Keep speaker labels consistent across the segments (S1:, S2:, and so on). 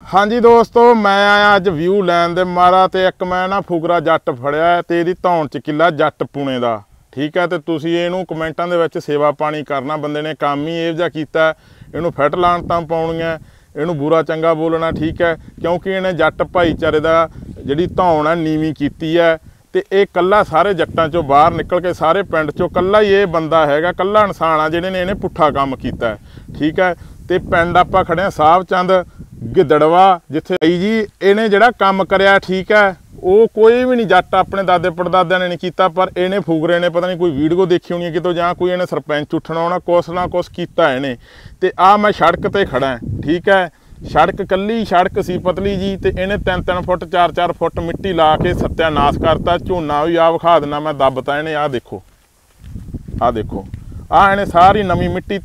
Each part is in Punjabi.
S1: हाँ जी दोस्तों, मैं आया अज व्यू लैन दे मारा ते एक मैं ना फुकरा जट फड़िया ते इहदी धौन च किला जट पुणे दा। ठीक है, तो तुसीं इहनूं कमेंटां दे विच सेवा पानी करना। बंदे ने काम ही इहो जिहा कीता, इहनूं फिट लाणतां पाउणीਆਂ, इहनूं बुरा चंगा बोलना। ठीक है, क्योंकि इहने जट भाईचारे दा जिहड़ी धौन है नीवीं कीती है ते इह कल्ला सारे जट्टां चों बाहर निकल के सारे पिंड चों कल्ला ही इह बंदा हैगा, कल्ला इंसान आ जिहने ने इहने पुट्ठा काम कीता है। ठीक है, ते पिंड आपां खड़े आ साहब चंद गिदड़वा, जिथे जी इहने जिहड़ा काम करिया। ठीक है, वो कोई भी नहीं जट अपने दादे पड़दादिਆਂ ने नहीं कीता, पर इहने फुगरे ने पता नहीं कोई वीडियो देखी होनी है कितों, जां कोई इहने सरपंच उठना होना, कुछ ना कुछ कीता इहने। ते आ मैं सड़क ते खड़ा है। ठीक है, सड़क कल्ली सड़क सी पतली जी, ते इहने 3-3 फुट 4-4 फुट मिट्टी ला के सत्यानाश करता। झोना भी आ विखा देना मैं, दबता इहने। आ देखो, आ देखो, आ इहने सारी नवीं मिट्टी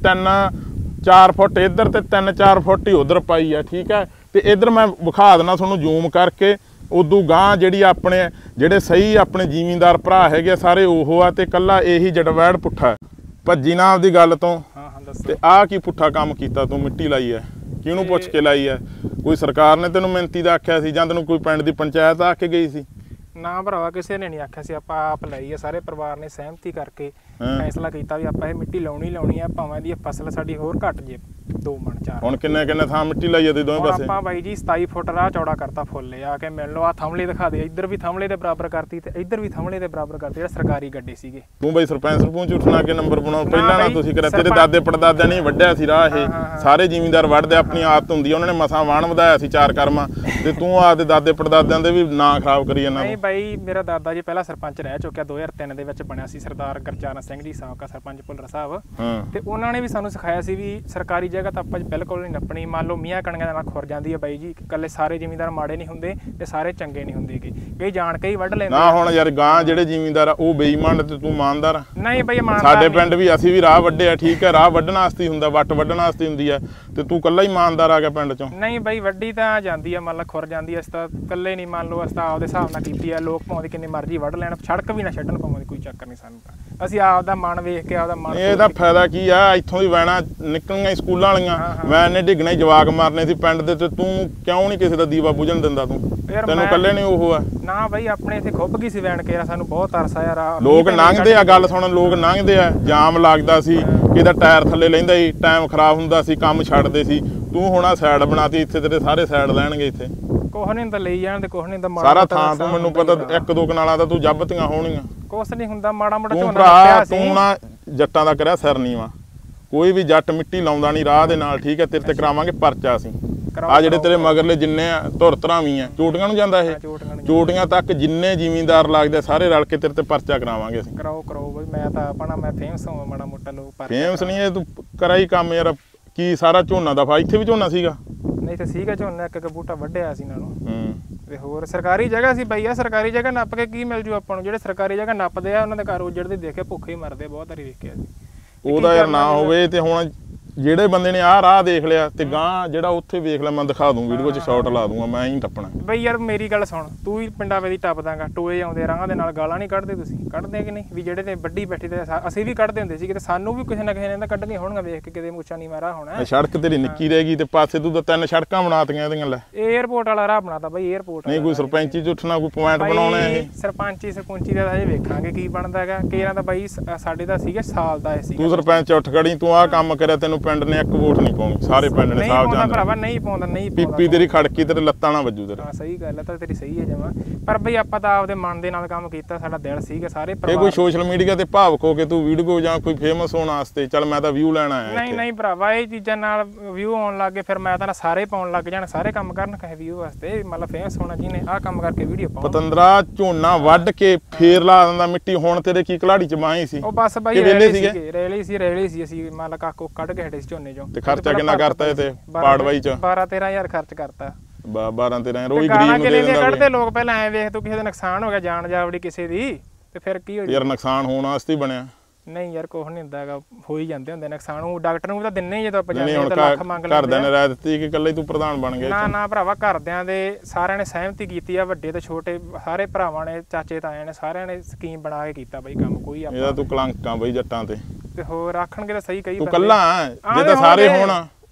S1: 3-4 फुट इधर ते 3-4 फुट ही उधर पाई है। ठीक है, तो इधर मैं विखा देना तुहानूं जूम करके। उदू गांह जिहड़ी अपने जिहड़े सही अपने जिमींदार भरा है सारे ओहो आ, ते कल्ला यही जड़वैड़ पुट्ठा भज्जी ना आपदी गल तो। ते आ की पुट्ठा काम कीता तूं? मिट्टी लाई है, किहनूं पुछ के लाई है? कोई सरकार ने तैनूं मिहनती दा आख्या सी, जां तैनूं कोई पिंड दी पंचायत आके गई सी?
S2: ना भरावा किसी ने नहीं आख्या सी, आपां आप लई है। सारे परिवार ने सहमति करके फैसला किया भी आपां मिट्टी लाउणी है, भावें दी फसल साडी होर घट जे 2 मण 4।
S1: हुण किन्ने थां मिट्टी लाई है दोवें पासे?
S2: आपां बाई जी 27 फुट राह चौड़ा करता फुੱਲ आके मिल लो। आ थमले दिखा दे, इधर भी थमले दे बराबर करती ते इधर भी थमले दे बराबर करती, जेहड़ा सरकारी गड्डे सीगे।
S1: तूं बई सरपंच उठना के नंबर बनाओ पहिलां ना तुसीं करिया। तेरे दादे पड़दादिਆਂ ने वड्ढिਆ सी राह ਇਹ, ਸਾਰੇ ਜ਼ਿਮੀਂਦਾਰ ਵੱਢਦੇ, ਆਪਣੀ ਆਦਤ ਹੁੰਦੀ ਹੈ। ਉਹਨਾਂ ਨੇ ਮਸਾਂ ਵਾਣ ਵਧਾਇਆ ਸੀ 4 ਕਰਮਾਂ, ਤੇ ਤੂੰ ਆਪਦੇ ਦਾਦੇ ਪੜਦਾਦਿਆਂ ਦੇ ਵੀ ਨਾਂ ਖਰਾਬ ਕਰੀ ਜਾਂਦਾ।
S2: ਨਹੀਂ ਬਾਈ, ਮੇਰਾ ਦਾਦਾ ਜੀ ਪਹਿਲਾਂ ਸਰਪੰਚ ਰਹਿ ਚੁੱਕਿਆ, 2003 ਦੇ ਵਿੱਚ ਬਣਿਆ ਸੀ ਸਰਦਾਰ ਗੁਰਚਰਨ ਸਿੰਘ ਜੀ ਸਾਬਕਾ ਸਰਪੰਚ ਭੁੱਲਰ ਸਾਹਿਬ। ਤੇ ਉਹਨਾਂ ਨੇ ਵੀ ਸਾਨੂੰ ਸਿਖਾਇਆ ਸੀ ਵੀ ਸਰਕਾਰੀ ਜਗ੍ਹਾ ਤਾਂ ਆਪਾਂ ਬਿਲਕੁਲ ਨਹੀਂ ਨੱਪਣੀ। ਮੰਨ ਲਓ ਮੀਆਂ ਕਣੀਆਂ ਦੇ ਨਾਲ ਖੁਰ ਜਾਂਦੀ ਹੈ ਬਾਈ ਜੀ, ਇਕੱਲੇ ਸਾਰੇ ਜ਼ਿਮੀਂਦਾਰ ਮਾੜੇ ਨਹੀਂ ਹੁੰਦੇ ਤੇ ਸਾਰੇ ਚੰਗੇ ਨਹੀਂ ਹੁੰਦੇ, ਕਈ ਜਾਣ ਕੇ ਹੀ ਵੱਢ ਲੈਂਦੇ
S1: ਨਾ। ਹੁਣ ਯਾਰ ਗਾਂ ਜਿਹੜੇ ਜ਼ਿਮੀਂਦਾਰ ਆ ਉਹ ਬੇਈਮਾਨ ਤੇ ਤੂੰ ਇਮਾਨਦਾਰ ਆ?
S2: ਨਹੀਂ ਬਾਈ ਇਮਾਨਦਾਰ।
S1: ਸਾਡੇ ਪਿੰਡ ਵੀ ਅਸੀਂ ਵੀ ਰਾਹ ਵੱਢਿਆ। ਠੀਕ ਹੈ, ਰਾਹ ਵੱਢਣ ਵਾਸਤੇ ਹੁੰਦਾ, ਵੱਟ ਵੱਢਣ ਵਾਸਤੇ ਹੁੰਦੀ ਆ, ਤੇ ਤੂੰ ਕੱਲਾ ਹੀ ਇਮਾਨਦਾਰ ਆ ਗਿਆ ਪਿੰਡ ਚੋਂ?
S2: ਨਹੀਂ ਬਾਈ, ਵੱਢੀ ਤਾਂ ਜਾਂਦੀ ਆ, ਮੰਨ ਲਾ ਖੁਰ ਜਾਂਦੀ ਆ। ਅਸੀਂ ਤਾਂ ਇਕੱਲੇ ਨਹੀਂ, ਮੰਨ ਲਓ ਅਸੀਂ ਤਾਂ ਆਪਦੇ ਹਿਸਾਬ ਨਾਲ ਕੀਤੀ ਆ। ਲੋਕ ਭਾਵੇਂ ਕਿੰਨੇ ਮਰਜ਼ੀ ਵੱਢ ਲੈਣ, ਸੜਕ ਵੀ ਨਾ ਛੱਡਣ ਭਾਵੇਂ, ਕੋਈ ਚੱਕਰ ਨਹੀਂ ਸਾਨੂੰ ਤਾਂ। ਅਸੀਂ ਆਪਦਾ ਮਨ ਵੇਖ ਕੇ ਆਪਦਾ ਮਨ।
S1: ਇਹਦਾ ਫਾਇਦਾ ਕੀ ਆ? ਇੱਥੋਂ ਦੀ ਵੈਣਾ ਨਿਕਲਣੀਆਂ ਸਕੂਲਾਂ ਵਾਲੀਆਂ, ਵੈਨ ਨੇ ਡਿੱਗਣਾ ਹੀ, ਜਵਾਕ ਮਾਰਨੇ ਸੀ ਪਿੰਡ ਦੇ, ਤੇ ਤੂੰ ਕਿਉਂ ਨਹੀਂ ਕਿਸੇ ਦਾ ਦੀਵਾ ਬੁਝਣ ਦਿੰਦਾ? ਤੂੰ ਤੈਨੂੰ ਇਕੱਲੇ ਨਹੀਂ ਉਹ ਆ? ਨਾ
S2: ਬਾਈ, ਆਪਣੇ ਇੱਥੇ ਖੁੱਭ ਗਈ ਸੀ ਵੈਨ ਕੇ, ਸਾਨੂੰ ਬਹੁਤ ਤਰਸ ਆਇਆ।
S1: ਲੋਕ ਲੰਘਦੇ ਆ, ਗੱਲ ਸੁਣ, ਲੋਕ ਲੰਘਦੇ ਆ, ਜਾਮ ਲੱਗਦਾ ਸੀ, ਕਿਹਦਾ ਟਾਇਰ ਥੱਲੇ ਲੈਂਦਾ ਸੀ, ਟਾਈਮ ਖਰਾਬ ਹੁੰਦਾ ਸੀ, ਕੰਮ ਛੱਡਦੇ ਸੀ। ਤੂੰ ਹੁਣ ਆ ਸਾਈਡ ਬਣਾਤੀ, ਇੱਥੇ ਤੇਰੇ ਸਾਰੇ ਸਾਈਡ ਲੈਣਗੇ। ਇੱਥੇ
S2: ਕੁਛ ਨਹੀਂ ਤਾਂ ਲਈ ਜਾਣ, ਤੇ ਕੁਛ ਨਹੀਂ ਤਾਂ
S1: ਸਾਰਾ ਥਾਂ ਤੂੰ ਮੈਨੂੰ ਪਤਾ 1-2 ਕਨਾਲਾਂ ਦਾ ਤੂੰ ਜੱਬਤੀਆਂ ਹੋਣੀਆਂ।
S2: ਕੁਛ ਨਹੀਂ ਹੁੰਦਾ, ਮਾੜਾ ਮੋਟਾ
S1: ਝੋਨਾ ਭਰਾ ਤੂੰ ਨਾ ਜੱਟਾਂ ਦਾ ਕਰਿਆ ਸਿਰ ਨੀਵਾਂ। ਕੋਈ ਵੀ ਜੱਟ ਮਿੱਟੀ ਲਾਉਂਦਾ ਨਹੀਂ ਰਾਹ ਦੇ ਨਾਲ। ਠੀਕ ਹੈ, ਤੇਰੇ ਤੇ ਕਰਾਵਾਂਗੇ ਪਰਚਾ ਅਸੀਂ। ਆ ਜਿਹੜੇ ਤੇਰੇ ਮਗਰਲੇ ਜਿੰਨੇ ਧੁਰ ਧਰਾਵੀਂ ਆ, ਚੋਟੀਆਂ ਨੂੰ ਜਾਂਦਾ ਇਹ, ਚੋਟੀਆਂ ਤੱਕ ਜਿੰਨੇ ਜ਼ਿਮੀਂਦਾਰ ਲੱਗਦੇ ਸਾਰੇ ਰਲ ਕੇ ਤੇਰੇ ਤੇ ਪਰਚਾ ਕਰਾਵਾਂਗੇ ਅਸੀਂ।
S2: ਕਰਾਓ ਬਈ, ਮੈਂ ਤਾਂ ਆਪਣਾ ਮੈਂ ਫੇਮਸ ਹਾਂ ਮਾੜਾ ਮੋਟਾ। ਲੋਕ
S1: ਫੇਮਸ ਨਹੀਂ, ਇਹ ਤੂੰ ਕਰਾ ਹੀ ਕੰਮ ਯਾਰ। ਕੀ ਸਾਰਾ ਝੋਨਾ ਦਾ ਇੱਥੇ ਵੀ ਝੋਨਾ ਸੀਗਾ?
S2: ਨਹੀਂ ਤਾਂ ਸੀਗਾ ਝੋਨਾ, ਇੱਕ ਬੂਟਾ ਵੱਢਿਆ ਸੀ ਨਾਲੋਂ। ਤੇ ਹੋਰ ਸਰਕਾਰੀ ਜਗ੍ਹਾ ਸੀ ਬਈ ਆ, ਸਰਕਾਰੀ ਜਗ੍ਹਾ ਨੱਪ ਕੇ ਕੀ ਮਿਲ ਜੂ ਆਪਾਂ ਨੂੰ? ਜਿਹੜੇ ਸਰਕਾਰੀ ਜਗ੍ਹਾ ਨੱਪਦੇ ਆ ਉਹਨਾਂ ਦੇ ਘਰ ਉਜੜਦੇ ਦੇਖੇ, ਭੁੱਖੇ ਹੀ ਮਰਦੇ, ਬਹੁਤ ਵਾਰੀ ਵੇਖਿਆ ਸੀ।
S1: ਉਹਦਾ ਯਾਰ ਨਾ ਹੋਵੇ। ਤੇ ਹੁਣ ਜਿਹੜੇ ਬੰਦੇ ਨੇ ਆਹ ਰਾਹ ਦੇਖ ਲਿਆ, ਤੇ ਗਾਂ ਜਿਹੜਾ ਉੱਥੇ ਵੇਖ ਲਿਆ, ਮੈਂ ਦਿਖਾ ਦੂੰ ਵੀਡੀਓ 'ਚ ਸ਼ਾਟ ਲਾ ਦੂੰਗਾ, ਮੈਂ ਹੀ ਟੱਪਣਾ।
S2: ਬਈ ਯਾਰ ਮੇਰੀ ਗੱਲ ਸੁਣ, ਤੂੰ ਵੀ ਪਿੰਡਾਂ ਵੇਦੀ ਟੱਪ ਦਾਂਗਾ, ਟੋਏ ਆਉਂਦੇ ਰਾਹਾਂ ਦੇ ਨਾਲ, ਗਾਲਾਂ ਨਹੀਂ ਕੱਢਦੇ ਤੁਸੀਂ? ਕੱਢਦੇ ਕਿ ਨਹੀਂ? ਵੀ ਜਿਹੜੇ ਤੇ ਵੱਡੀ ਬੈਠੀ ਤੇ ਅਸੀਂ ਵੀ ਕੱਢਦੇ ਹੁੰਦੇ ਸੀ, ਕਿਤੇ ਸਾਨੂੰ ਵੀ ਕਿਸੇ ਨਾ ਕਿਸੇ ਨੇ ਤਾਂ ਕੱਢਣੀਆਂ ਹੋਣਗੀਆਂ ਵੇਖ ਕੇ, ਕਿਤੇ ਮੁੱਛਾਂ ਨਹੀਂ ਮਾਰਾ ਹੋਣਾ।
S1: ਸੜਕ ਤੇਰੀ ਨਿੱਕੀ ਰਹਿ ਗਈ, ਤੇ ਪਾਸੇ ਤੂੰ ਤਾਂ 3 ਸੜਕਾਂ ਬਣਾਤੀਆਂ ਇਹਦੀਆਂ। ਲੈ
S2: ਏਅਰਪੋਰਟ ਵਾਲਾ ਰਾਹ ਬਣਾਤਾ ਬਈ, ਏਅਰਪੋਰਟ
S1: ਨਹੀਂ ਕੋਈ ਸਰਪੰਚੀ 'ਚ ਉੱਠਣਾ, ਕੋਈ ਪੁਆਇੰਟ ਬਣਾਉਣਾ? ਇਹ
S2: ਸਰਪੰਚੀ ਦਾ ਹਜੇ ਵੇਖਾਂਗੇ ਕੀ ਬਣਦਾ ਹੈਗਾ। ਕੇਰਾਂ ਤਾਂ ਬਾਈ ਸਾਡੇ ਦਾ ਸੀਗਾ ਸਾਲ ਦਾ ਸੀ।
S1: ਤੂੰ ਸਰਪੰਚ ਉੱਠ ਖੜੀ, ਤੂੰ ਆਹ ਕੰਮ ਕਰਿਆ, ਤੈਨੂੰ ਪਿੰਡ ਨੇ 1 ਵੋਟ ਨਹੀਂ ਪਾਉਣੀ, ਸਾਰੇ ਪਿੰਡ ਨੇ ਸਾਫ ਜਾਣ।
S2: ਭਰਾਵਾ ਨਹੀਂ ਪਾਉਂਦਾ, ਨਹੀਂ
S1: ਪੀਪੀ ਤੇਰੀ ਖੜਕੀ, ਤੇਰੇ ਲੱਤਾਂ ਨਾ ਵੱਜੂ ਤੇਰੇ।
S2: ਹਾਂ ਸਹੀ ਗੱਲ ਹੈ, ਤਾਂ ਤੇਰੀ ਸਹੀ ਹੈ ਜਮਾਂ। ਪਰ ਬਈ ਆਪਾਂ ਤਾਂ ਆਪਦੇ ਮਨ ਦੇ ਨਾਲ ਕੰਮ ਕੀਤਾ, ਸਾਡਾ ਦਿਲ ਸੀਗਾ ਸਾਰੇ।
S1: ਇਹ ਕੋਈ ਸੋਸ਼ਲ ਮੀਡੀਆ ਤੇ ਭਾਵਕ ਹੋ ਕੇ ਤੂੰ ਵੀਡੀਓ ਜਾਂ ਕੋਈ ਫੇਮਸ ਹੋਣ ਵਾਸਤੇ ਚੱਲ ਮੈਂ ਤਾਂ ਵਿਊ ਲੈਣ ਆਇਆ?
S2: ਨਹੀਂ ਭਰਾਵਾ, ਇਹ ਚੀਜ਼ਾਂ ਨਾਲ ਵਿਊ ਆਉਣ ਲੱਗ ਗਏ, ਫਿਰ ਮੈਂ ਤਾਂ ਸਾਰੇ ਪਾਉਣ ਲੱਗ ਜਾਣ, ਸਾਰੇ ਕੰਮ ਕਰਨ ਕਹੇ ਵਿਊ ਵਾਸਤੇ। ਮਤਲਬ ਫੇਮਸ ਹੋਣਾ ਜਿਹਨੇ ਆਹ ਕੰਮ ਕਰਕੇ ਵੀਡੀਓ ਪਾਉਣੀ।
S1: ਪਤੰਦਰਾ ਝੋਨਾ ਵੱਢ ਕੇ ਫੇਰ ਲਾ ਦਿੰਦਾ ਮਿੱਟੀ। ਹੁਣ ਤੇਰੇ ਕੀ ਕਲਾੜੀ ਚ ਮਾਈ ਸੀ?
S2: ਉਹ ਬਸ ਬਾਈ ਰੈਲੀ ਸੀ ਅਸੀਂ ਮਤਲਬ ਕਾਕੋ ਕੱਢ ਕੇ ਹਟੇ ਸੀ ਝੋਨੇ ਚੋਂ।
S1: ਤੇ ਖਰਚਾ ਕਿੰਨਾ ਕਰਤਾ ਇਹ ਤੇ ਪਾੜਵਾਈ ਚ?
S2: 12-13 ਹਜ਼ਾਰ ਖਰਚ ਕਰਤਾ।
S1: 12-13 ਰੋਜ਼ ਗਰੀਬ ਨੂੰ ਦੇ ਦਿੰਦਾ।
S2: ਕੱਢਦੇ ਲੋਕ ਪਹਿਲਾਂ ਐ ਵੇਖ, ਤੂੰ ਕਿਸੇ ਦਾ ਨੁਕਸਾਨ ਹੋ ਗਿਆ, ਜਾਨ ਜਾਵੜੀ ਕਿਸੇ ਦੀ, ਤੇ ਫਿਰ ਕੀ ਹੋ
S1: ਯਾਰ? ਨੁਕਸਾਨ ਹੋਣ ਵਾਸਤੇ ਹੀ ਬਣਿਆ।
S2: ਨਹੀਂ ਯਾਰ ਕੁਛ ਨਹੀਂ ਹੁੰਦਾ ਹੈਗਾ, ਹੋ ਹੀ ਜਾਂਦੇ ਹੁੰਦੇ ਨੁਕਸਾਨ। ਉਹ ਡਾਕਟਰ ਨੂੰ ਵੀ ਤਾਂ ਦਿੰਨੇ ਜਦੋਂ ਆਪਾਂ ਜਾਂਦੇ ਤਾਂ ਲੱਖ ਮੰਗ ਲੈਂਦੇ।
S1: ਘਰਦਿਆਂ ਨੇ ਰਾਇ ਦਿੱਤੀ ਕਿ ਇਕੱਲੇ ਤੂੰ ਪ੍ਰਧਾਨ ਬਣ ਗਿਆ?
S2: ਨਾ ਭਰਾਵਾ, ਘਰਦਿਆਂ ਦੇ ਸਾਰਿਆਂ ਨੇ ਸਹਿਮਤੀ ਕੀਤੀ ਆ, ਵੱਡੇ ਤੇ ਛੋਟੇ ਸਾਰੇ ਭਰਾਵਾਂ ਨੇ, ਚਾਚੇ ਤਾਇਆਂ ਨੇ, ਸਾਰਿਆਂ ਨੇ ਸਕੀਮ ਬਣਾ ਕੇ ਕੀਤਾ ਬਈ ਕੰਮ। ਕੋਈ
S1: ਇਹਦਾ ਤੂੰ ਕਲੰਕ ਆ ਬਈ ਜੱਟਾਂ ਤੇ।
S2: ਤੇ ਹੋਰ ਆਖਣਗੇ ਤਾਂ ਸਹੀ ਕਹੀ
S1: ਤੂੰ ਕੱਲਾ ਜੇ ਤਾਂ ਸਾਰੇ ਹੋਣ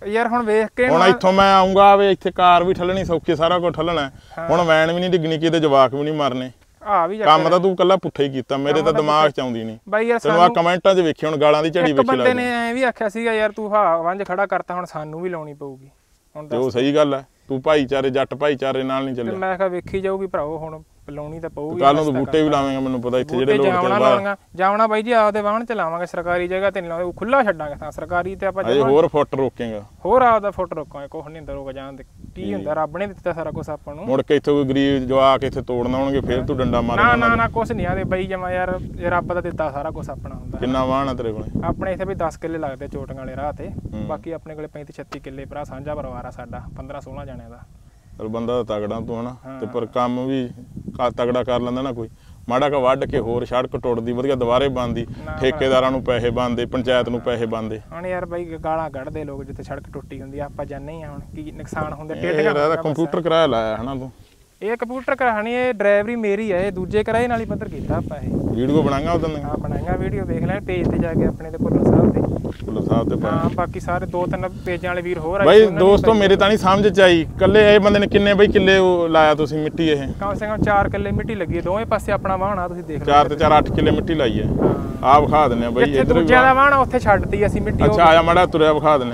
S2: ਯਾਰ ਹੁਣ ਵੇਖ ਕੇ
S1: ਹੁਣ ਇੱਥੋਂ ਮੈਂ ਆਉਂਗਾ ਵੇ ਇੱਥੇ ਕਾਰ ਵੀ ਠੱਲਣੀ ਸੌਖੀ ਸਾਰਾ ਕੁਝ ਠੱਲਣਾ ਹੁਣ ਵੈਨ ਵੀ ਨਹੀਂ ਡਿੱਗਣੀ ਕਿਤੇ ਜਵਾਕ ਵੀ ਨਹੀਂ ਮਰਨੇ
S2: ਆ ਵੀ
S1: ਕੰਮ ਤਾਂ ਤੂੰ ਕੱਲਾ ਪੁੱਠਾ ਹੀ ਕੀਤਾ ਮੇਰੇ ਤਾਂ ਦਿਮਾਗ ਚ ਆਉਂਦੀ ਨਹੀਂ
S2: ਬਾਈ ਯਾਰ
S1: ਤੈਨੂੰ ਆ ਕਮੈਂਟਾਂ 'ਚ ਵੇਖੀ ਹੁਣ ਗਾਲਾਂ ਦੀ ਝੜੀ ਵੇਖੀ
S2: ਬੰਦੇ ਨੇ ਐ ਵੀ ਆਖਿਆ ਸੀਗਾ ਯਾਰ ਤੂੰ ਵੰਜ ਖੜਾ ਕਰਤਾ ਹੁਣ ਸਾਨੂੰ ਵੀ ਲਾਉਣੀ ਪਊਗੀ ਹੁਣ
S1: ਤੇ ਉਹ ਸਹੀ ਗੱਲ ਹੈ ਤੂੰ ਭਾਈਚਾਰੇ ਜੱਟ ਭਾਈਚਾਰੇ ਨਾਲ ਨਹੀਂ ਚੱਲਿਆ
S2: ਮੈਂ ਕਿਹਾ ਵੇਖੀ ਜਾਊਗੀ ਭਰਾਓ ਹੁਣ ਲਾਉਣੀ ਤਾਂ ਪਊਗੀ
S1: ਕੱਲ ਨੂੰ ਤੂੰ ਬੂਟੇ ਵੀ ਲਾਵੇਂਗਾ ਮੈਨੂੰ ਪਤਾ ਇੱਥੇ ਜਿਹੜੇ ਲੋਕ
S2: ਜਾਵਣਾ ਬਾਈ ਜੀ ਆਪਦੇ ਵਾਹਣ ਚ ਲਾਵਾਂਗੇ ਸਰਕਾਰੀ ਜਗ੍ਹਾ ਤੇ ਨਹੀਂ ਲਾਉਂਦੇ ਖੁੱਲਾ ਛੱਡਾਂਗੇ ਤਾਂ ਸਰਕਾਰੀ ਤੇ ਆਪਾਂ
S1: ਹੋਰ ਫੁੱਟ ਰੋਕੇਗਾ
S2: ਹੋਰ ਆਪਦਾ ਫੁੱਟ ਰੋਕਾਂਗੇ ਕੁਛ ਨਹੀਂ ਹੁੰਦਾ ਰੋਕ ਜਾਣ ਦੇ ਕੀ ਹੁੰਦਾ ਰੱਬ ਨੇ ਦਿੱਤਾ ਸਾਰਾ ਕੁਝ ਆਪਾਂ ਨੂੰ
S1: ਮੁੜ ਕੇ ਇੱਥੋਂ ਕੋਈ ਗਰੀਬ ਜਵਾਕ ਇੱਥੇ ਤੋੜਨ ਆਉਣਗੇ ਫੇਰ ਤੂੰ ਡੰਡਾ ਮਾਰੇਗਾ
S2: ਨਾ ਕੁਛ ਨਹੀਂ ਆਦੇ ਬਾਈ ਜਮਾ ਯਾਰ ਰੱਬ ਦਾ ਦਿੱਤਾ ਸਾਰਾ ਕੁਝ ਆਪਣਾ ਹੁੰਦਾ
S1: ਕਿੰਨਾ ਵਾਹਣ ਆ ਤੇਰੇ ਕੋਲੇ
S2: ਆਪਣੇ ਇੱਥੇ ਵੀ 10 ਕਿੱਲੇ ਲੱਗਦੇ ਚੋਟੀਆਂ ਵਾਲੇ ਰਾਹ ਤੇ ਬਾਕੀ ਆਪਣੇ ਕੋਲੇ 35-36 ਕਿੱਲੇ ਭਰਾ ਸਾਂਝਾ ਪਰਿਵਾਰ ਆ ਸਾਡਾ 15-16 ਜਣਿਆਂ ਦਾ
S1: ਪਰ ਬੰਦਾ ਤਗੜਾ ਤੂੰ ਹਨਾ ਤੇ ਪਰ ਕੰਮ ਵੀ ਤਗੜਾ ਕਰ ਲੈਂਦਾ ਨਾ ਕੋਈ ਮਾੜਾ ਕਾ ਵੱਢ ਕੇ ਹੋਰ ਸੜਕ ਟੁੱਟਦੀ ਵਧੀਆ ਦੁਬਾਰੇ ਬਣਦੀ ਠੇਕੇਦਾਰਾਂ ਨੂੰ ਪੈਸੇ ਬਣਦੇ ਪੰਚਾਇਤ ਨੂੰ ਪੈਸੇ ਬਣਦੇ
S2: ਹੁਣ ਯਾਰ ਬਾਈ ਗਾਲਾਂ ਕੱਢਦੇ ਲੋਕ ਜਿੱਥੇ ਸੜਕ ਟੁੱਟੀ ਹੁੰਦੀ ਆਪਾਂ ਜਾਂਦੇ ਹੀ ਆ ਹੁਣ ਕੀ ਨੁਕਸਾਨ ਹੁੰਦੇ ਟੇਢੀਆਂ
S1: ਕੰਪਿਊਟਰ ਕਿਰਾਇਆ ਲਾਇਆ ਹਨਾ ਤੂੰ
S2: ਇਹ ਕੰਪਿਊਟਰ ਕਰਾਣੀ ਇਹ ਡਰਾਈਵਰੀ ਮੇਰੀ ਹੈ ਇਹ ਦੂਜੇ ਕਿਰਾਏ ਨਾਲ ਹੀ ਪੱਧਰ ਕੀਤਾ ਆਪਾਂ ਇਹ
S1: ਵੀਡੀਓ ਬਣਾਈਆਂ ਉਦੋਂ
S2: ਹਾਂ ਬਣਾਈਆਂ ਵੀਡੀਓ ਦੇਖ ਲੈ ਪੇਜ ਤੇ ਜਾ ਕੇ ਆਪਣੇ ਤੇ ਭੁੱਲਰ ਸਾਹਿਬ ਤੇ
S1: ਹਾਂ
S2: ਬਾਕੀ ਸਾਰੇ 2-3 ਪੇਜਾਂ ਵਾਲੇ ਵੀਰ ਹੋਰ ਆਏ
S1: ਬਾਈ ਦੋਸਤੋ ਮੇਰੇ ਤਾਂ ਨਹੀਂ ਸਮਝ ਚ ਆਈ ਕੱਲੇ ਇਹ ਬੰਦੇ ਨੇ ਕਿੰਨੇ ਬਾਈ ਕਿੱਲੇ ਲਾਇਆ ਤੁਸੀਂ ਮਿੱਟੀ ਇਹ
S2: ਕਮ ਸੇ ਕਮ 4 ਕਿੱਲੇ ਮਿੱਟੀ ਲੱਗੀ ਹੈ ਦੋਵੇਂ ਪਾਸੇ ਆਪਣਾ ਵਾਹਣਾ ਤੁਸੀਂ ਦੇਖ ਲਓ
S1: 4 ਤੇ 4 8 ਕਿੱਲੇ ਮਿੱਟੀ ਲਾਈ ਹੈ ਆਹ ਵਿਖਾ ਦਿੰਨੇ ਆ ਬਾਈ
S2: ਇੱਧਰ ਦੂਜਿਆਂ ਦਾ ਵਾਹਣਾ ਉੱਥੇ ਛੱਡਤੀ ਅਸੀਂ ਮਿੱਟੀ
S1: ਅੱਛਾ ਆਇਆ ਮਾੜਾ ਤੁਰਿਆ ਵਿਖਾ ਦਿੰਨੇ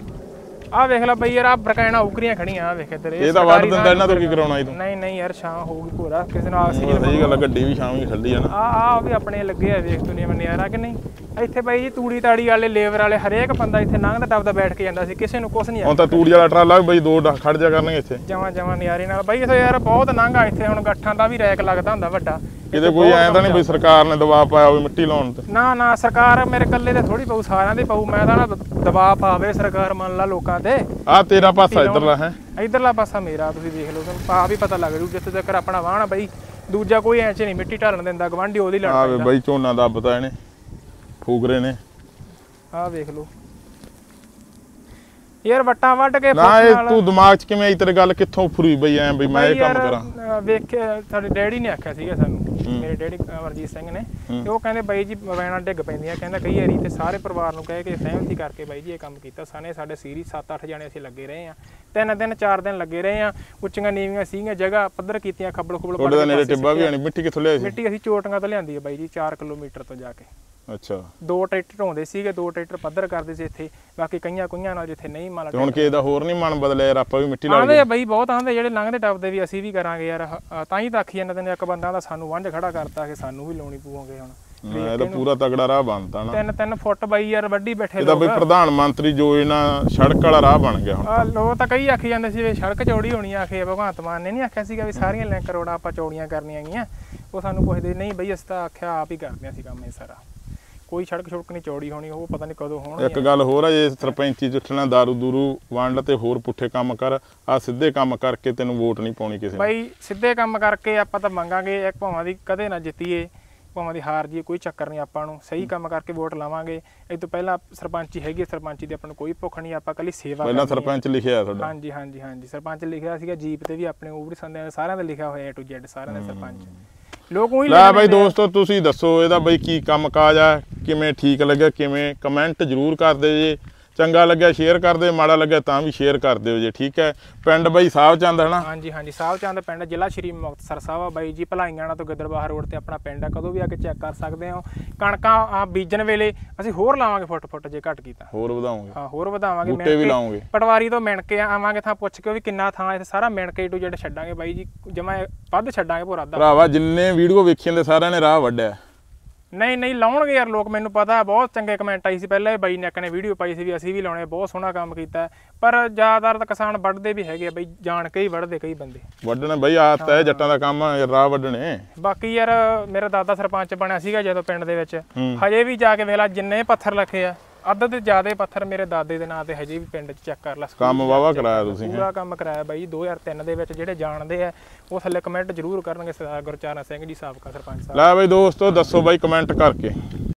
S2: ਆਹ ਵੇਖ ਲੈ ਬਈ ਯਾਰ ਆ ਬਰਕਾਇਣਾ ਉਕਰੀਆਂ ਖੜੀਆਂ ਆ ਵੇਖ ਇੱਧਰ
S1: ਇਹ ਤਾਂ ਵੱਢ ਦਿੰਦਾ ਇਹਨਾਂ ਤੋਂ ਕੀ ਕਰਾਉਣਾ ਇਹ ਤੂੰ
S2: ਨਹੀਂ ਯਾਰ ਛਾਂ ਹੋਊਗੀ ਪੂਰਾ ਕਿਸੇ ਨਾਲ
S1: ਸਹੀ ਗੱਲ ਗੱਡੀ ਵੀ ਸ਼ਾਮ ਹੀ ਠੱਲੀ ਆ ਨਾ
S2: ਆ ਵੀ ਆਪਣੇ ਲੱਗੇ ਆ ਵੇਖ ਦੁਨੀਆ ਮਨ ਯਾਰ ਆ ਕਿ ਨਹੀਂ ਇੱਥੇ ਬਾਈ ਜੀ ਤੂੜੀ ਤਾੜੀ ਵਾਲੇ ਲੇਬਰ ਵਾਲੇ ਹਰੇਕ ਬੰਦਾ ਇੱਥੇ ਲੰਘਦਾ ਟੱਪਦਾ ਬੈਠ ਕੇ ਜਾਂਦਾ ਸੀ ਕਿਸੇ ਨੂੰ ਕੁਝ ਨਹੀਂ
S1: ਹੁਣ ਤਾਂ ਤੂੜੀ ਵਾਲਾ ਟਰਾਲਾ ਵੀ ਬਾਈ ਦੋ ਖੜ ਜਾ ਕਰਨਗੇ ਇੱਥੇ
S2: ਜਮਾਂ ਨਿਆਰੇ ਨਾਲ ਬਾਈ ਇੱਥੇ ਯਾਰ ਬਹੁਤ ਲੰਘਾ ਇੱਥੇ ਹੁਣ ਗੱਠਾਂ ਦਾ ਵੀ ਰੈਕ ਲੱਗਦਾ ਹੁੰਦਾ ਵੱਡਾ
S1: ਕਿਤੇ ਕੋਈ ਐਂ ਤਾਂ ਨਹੀਂ ਬਈ ਸਰਕਾਰ ਨੇ ਦਬਾਅ ਪਾਇਆ ਹੋਵੇ ਮਿੱਟੀ ਲਾਉਣ ਤੇ
S2: ਨਾ ਸਰਕਾਰ ਮੇਰੇ ਇਕੱਲੇ ਤੇ ਥੋੜੀ ਪਊ ਸਾਰਿਆਂ ਦੇ ਪਊ ਮੈਂ ਤਾਂ ਨਾ ਦਬਾਅ ਪਾਵੇ ਸਰਕਾਰ ਮੰਨ ਲਾ ਲੋਕਾਂ ਤੇ
S1: ਆ ਤੇਰਾ ਪਾਸਾ ਇੱਧਰਲਾ ਹੈ
S2: ਇੱਧਰਲਾ ਪਾਸਾ ਮੇਰਾ ਤੁਸੀਂ ਦੇਖ ਲਓ ਤੁਹਾਨੂੰ ਪਾ ਵੀ ਪਤਾ ਲੱਗ ਜੂ ਜਿੱਥੇ ਤੱਕ ਆਪਣਾ ਵਾਹਣ ਬਈ ਦੂਜਾ ਕੋਈ ਐਂ ਚ ਨਹੀਂ ਮਿੱਟੀ ਢਾਲਣ ਦਿੰਦਾ ਗਵਾਂਢੀ ਉਹਦੀ ਲੜ
S1: ਆਵੇ ਬਈ ਝੋਨਾ ਦੱਬਤਾ ਇਹਨੇ ਫੂਕ ਰਹੇ ਨੇ
S2: ਆਹ ਵੇਖ ਲਓ ਯਾਰ ਵੱਟਾਂ ਵੱਢ ਕੇ
S1: ਨਾ ਇਹ ਤੂੰ ਦਿਮਾਗ 'ਚ ਕਿਵੇਂ ਆਈ ਤੇਰੇ ਗੱਲ ਕਿੱਥੋਂ ਫੁਰੀ ਬਈ ਐ ਬਈ ਮੈਂ ਇਹ ਕੰਮ ਕਰਾਂ
S2: ਵੇਖਿਆ ਸਾਡੇ ਡੈਡੀ ਨੇ ਆਖਿਆ ਸੀਗਾ ਸਾਨੂੰ ਮੇਰੇ ਡੈਡੀ ਅਮਰਜੀਤ ਸਿੰਘ ਨੇ ਤੇ ਉਹ ਕਹਿੰਦੇ ਬਾਈ ਜੀ ਵੈਣਾ ਡਿੱਗ ਪੈਂਦੀਆਂ ਕਹਿੰਦਾ ਕਈ ਵਾਰੀ ਤੇ ਸਾਰੇ ਪਰਿਵਾਰ ਨੂੰ ਕਹਿ ਕੇ ਸਹਿਮਤੀ ਕਰਕੇ ਬਾਈ ਜੀ ਇਹ ਕੰਮ ਕੀਤਾ ਸਾਡੇ ਸੀਰੀ 7-8 ਜਣੇ ਅਸੀਂ ਲੱਗੇ ਰਹੇ ਆ 3 ਦਿਨ 4 ਦਿਨ ਲੱਗੇ ਰਹੇ ਆ ਉੱਚੀਆਂ ਨੀਵੀਆਂ ਸੀਗੀਆਂ ਜਗ੍ਹਾ ਪੱਧਰ ਕੀਤੀਆਂ ਖੱਬਲ
S1: ਉਹਦੇ ਨੇੜੇ ਟਿੱਬਾ ਵੀ ਆਣੀ ਮਿੱਟੀ ਕਿੱਥੋਂ ਲਿਆਈ ਸੀ
S2: ਮਿੱਟੀ ਅਸੀਂ ਚੋਟੀਆਂ ਤੋਂ ਲਿਆਂਦੀ ਹੈ ਬਾਈ ਜੀ 4 ਕਿਲੋਮੀਟਰ ਤੋਂ ਜਾ ਕੇ
S1: ਅੱਛਾ
S2: 2 ਟਰੈਕਟਰ ਢਾਉਂਦੇ ਸੀਗੇ 2 ਟਰੈਕਟਰ ਪੱਧਰ ਕਰਦੇ ਸੀ ਇੱਥੇ ਬਾਕੀ ਕਈਆਂ ਨਾਲ ਜਿੱਥੇ ਨਹੀਂ ਮਾਲ
S1: ਹੁਣ ਕਿਸੇ ਦਾ ਹੋਰ ਨਹੀਂ ਮਨ ਬਦਲਿਆ ਯਾਰ ਆਪਾਂ ਵੀ ਮਿੱਟੀ ਲਾ
S2: ਆਂਦੇ ਬਈ ਬਹੁਤ ਆਂਦੇ ਜਿਹੜੇ ਲੰਘਦੇ ਟੱਪਦੇ ਵੀ ਅਸੀਂ ਵੀ ਕਰਾਂਗੇ ਯਾਰ ਤਾਂ ਹੀ ਤਾਂ ਆਖੀ ਜਾਂਦਾ ਦਿਨ ਇੱਕ ਬੰਦਾ ਦਾ ਸਾਨੂੰ ਵੰਝ ਖੜਾ ਕਰਤਾ ਕਿ ਸਾਨੂੰ ਵੀ ਲਾਉਣੀ ਪਊਗੇ ਹੁਣ
S1: ਇਹ ਤਾਂ ਪੂਰਾ ਤਗੜਾ ਰਾਹ ਬਣਦਾ ਨਾ
S2: 3-3 ਫੁੱਟ ਬਾਈ ਯਾਰ ਵੱਡੀ ਬੈਠੇ
S1: ਇਹਦਾ ਬਈ ਪ੍ਰਧਾਨ ਮੰਤਰੀ ਯੋਜਨਾ ਸੜਕ ਵਾਲਾ ਰਾਹ ਬਣ ਗਿਆ ਹੁਣ
S2: ਲੋਕ ਤਾਂ ਕਈ ਆਖੀ ਜਾਂਦੇ ਸੀ ਵੀ ਸੜਕ ਚੌੜੀ ਹੋਣੀ ਆਖੇ ਭਗਵੰਤ ਮਾਨ ਨੇ ਨਹੀਂ ਆਖਿਆ ਸੀਗਾ ਵੀ ਸਾਰੀਆਂ ਲਿੰਕ ਰੋਡਾਂ ਆਪਾਂ ਚੌੜੀਆਂ ਕਰਨੀਆਂ ਗੀਆਂ ਉਹ ਸਾਨੂੰ ਪੁੱਛਦੇ ਨਹੀਂ ਬਈ ਅਸੀਂ ਤਾਂ ਆਖਿਆ ਆਪ ਹੀ ਕਰਦੇ ਸੀ ਕੰਮ ਇਹ ਸਾਰਾ ਕੋਈ ਸੜਕ ਨਹੀਂ ਚੌੜੀ ਹੋਣੀ ਉਹ ਪਤਾ ਨਹੀਂ ਕਦੋਂ ਹੋਣੀ
S1: ਇੱਕ ਗੱਲ ਹੋਰ ਆ ਜੇ ਸਰਪੰਚੀ ਚੁੱਟਣਾ ਦਾਰੂ ਦੂਰੂ ਵੰਡ ਤੇ ਹੋਰ ਪੁੱਠੇ ਕੰਮ ਕਰ ਆ ਸਿੱਧੇ ਕੰਮ ਕਰਕੇ ਤੈਨੂੰ ਵੋਟ ਨਹੀਂ ਪਾਉਣੀ ਕਿਸੇ ਨੂੰ
S2: ਬਾਈ ਸਿੱਧੇ ਕੰਮ ਕਰਕੇ ਆਪਾਂ ਤਾਂ ਮੰਗਾਂਗੇ ਇੱਕ ਭਾਵਾਂ ਦੀ ਕਦੇ ਨਾ ਜਿੱਤੀਏ ਭਾਵਾਂ ਦੀ ਹਾਰ ਜੀ ਕੋਈ ਚੱਕਰ ਨਹੀਂ ਆਪਾਂ ਨੂੰ ਸਹੀ ਕੰਮ ਕਰਕੇ ਵੋਟ ਲਾਵਾਂਗੇ ਇਹ ਤੋਂ ਪਹਿਲਾਂ ਸਰਪੰਚੀ ਹੈਗੀ ਸਰਪੰਚੀ ਦੀ ਆਪਾਂ ਨੂੰ ਕੋਈ ਭੁੱਖ ਨਹੀਂ ਆਪਾਂ ਕੱਲੀ ਸੇਵਾ
S1: ਪਹਿਲਾਂ ਸਰਪੰਚ ਲਿਖਿਆ ਤੁਹਾਡਾ
S2: ਹਾਂਜੀ ਸਰਪੰਚ ਲਿਖਿਆ ਸੀਗਾ ਜੀਪ ਤੇ ਵੀ ਆਪਣੇ ਉਬਰ ਸੰਦਿਆਂ ਦੇ ਸਾਰਿਆਂ ਦਾ ਲਿਖਿਆ ਹੋਇਆ A to Z ਸਾਰਿਆਂ ਦਾ ਸਰਪੰਚ ਲੋਕ ਉਹੀ
S1: ਲੈ ਬਾਈ ਦੋਸਤੋ ਤੁਸੀਂ ਦੱਸੋ ਇਹਦਾ ਬਈ ਕੀ ਕੰਮ ਕਾਜ ਆ ਕਿਵੇਂ ਠੀਕ ਲੱਗਿਆ ਕਿਵੇਂ ਕਮੈਂਟ ਜ਼ਰੂਰ ਕਰਦੇ ਜੇ ਚੰਗਾ ਲੱਗਿਆ ਸ਼ੇਅਰ ਕਰਦੇ ਮਾੜਾ ਲੱਗਿਆ ਤਾਂ ਵੀ ਸ਼ੇਅਰ ਕਰ ਦਿਓ ਜੇ ਠੀਕ ਹੈ ਪਿੰਡ ਬਾਈ ਸਾਹਿਬ ਚੰਦ ਹਨਾ
S2: ਹਾਂਜੀ ਸਾਹਿਬ ਚੰਦ ਪਿੰਡ ਜ਼ਿਲ੍ਹਾ ਸ਼੍ਰੀ ਮੁਕਤਸਰ ਸਾਹਿਬ ਆ ਬਾਈ ਜੀ ਭਲਾਈਆਣਾ ਤੋਂ ਗਿੱਦੜਬਾਹਾ ਰੋਡ ਤੇ ਆਪਣਾ ਪਿੰਡ ਆ ਕਦੋਂ ਵੀ ਆ ਕੇ ਚੈੱਕ ਕਰ ਸਕਦੇ ਹੋ ਕਣਕਾਂ ਬੀਜਣ ਵੇਲੇ ਅਸੀਂ ਹੋਰ ਲਾਵਾਂਗੇ ਫੁੱਟ ਜੇ ਘੱਟ ਕੀਤਾ
S1: ਹੋਰ ਵਧਾਵਾਂਗੇ
S2: ਹਾਂ ਹੋਰ ਵਧਾਵਾਂਗੇ
S1: ਬੂਟੇ ਵੀ ਲਾਵਾਂਗੇ
S2: ਪਟਵਾਰੀ ਤੋਂ ਮਿਣ ਕੇ ਆਵਾਂਗੇ ਥਾਂ ਪੁੱਛ ਕੇ ਵੀ ਕਿੰਨਾ ਥਾਂ ਇੱਥੇ ਸਾਰਾ ਮਿਣ ਕੇ A to Z ਛੱਡਾਂਗੇ ਬਾਈ ਜੀ ਜਮਾ ਵੱਧ ਛੱਡਾਂਗੇ ਪੂਰਾ ਅੱਧਾ
S1: ਭਰਾਵਾ ਜਿੰਨੇ ਵੀਡੀਓ ਵੇਖੀ ਜਾਂਦੇ ਸਾਰਿਆਂ ਨੇ ਰਾਹ ਵੱਢਿਆ
S2: ਨਹੀਂ ਲਾਉਣਗੇ ਯਾਰ ਲੋਕ ਮੈਨੂੰ ਪਤਾ ਬਹੁਤ ਚੰਗੇ ਕਮੈਂਟ ਆਈ ਸੀ ਪਹਿਲਾਂ ਬਾਈ ਨੇ ਇੱਕ ਨੇ ਵੀਡੀਓ ਪਾਈ ਸੀ ਵੀ ਅਸੀਂ ਵੀ ਲਾਉਣੇ ਬਹੁਤ ਸੋਹਣਾ ਕੰਮ ਕੀਤਾ ਪਰ ਜ਼ਿਆਦਾਤਰ ਤਾਂ ਕਿਸਾਨ ਵੱਢਦੇ ਵੀ ਹੈਗੇ ਆ ਬਈ ਜਾਣ ਕੇ ਹੀ ਵੱਢਦੇ ਕਈ ਬੰਦੇ
S1: ਵੱਢਣੇ ਬਈ ਆਦਤ ਹੈ ਜੱਟਾਂ ਦਾ ਕੰਮ ਆ ਰਾਹ ਵੱਢਣੇ
S2: ਬਾਕੀ ਯਾਰ ਮੇਰਾ ਦਾਦਾ ਸਰਪੰਚ ਬਣਿਆ ਸੀਗਾ ਜਦੋਂ ਪਿੰਡ ਦੇ ਵਿੱਚ ਹਜੇ ਵੀ ਜਾ ਕੇ ਵੇਖ ਲਾ ਜਿੰਨੇ ਪੱਥਰ ਲੱਗੇ ਆ ਅੱਧ ਤੇ ਜ਼ਿਆਦਾ ਪੱਥਰ ਮੇਰੇ ਦਾਦੇ ਦੇ ਨਾਂ ਤੇ ਹਜੇ ਵੀ ਪਿੰਡ 'ਚ ਚੈੱਕ ਕਰ ਲਾ
S1: ਕੰਮ ਵਾਵਾ ਕਰਾਇਆ ਤੁਸੀਂ
S2: ਪੂਰਾ ਕੰਮ ਕਰਾਇਆ ਬਾਈ 2003 ਦੇ ਵਿੱਚ ਜਿਹੜੇ ਜਾਣਦੇ ਆ ਉਹ ਥੱਲੇ ਕਮੈਂਟ ਜ਼ਰੂਰ ਕਰਨਗੇ ਸਰਦਾਰ ਗੁਰਚਰਨ ਸਿੰਘ ਜੀ ਸਾਬਕਾ ਸਰਪੰਚ ਸਾਹਿਬ
S1: ਲੈ ਬਾਈ ਦੋਸਤੋ ਦੱਸੋ ਬਾਈ ਕਮੈਂਟ ਕਰਕੇ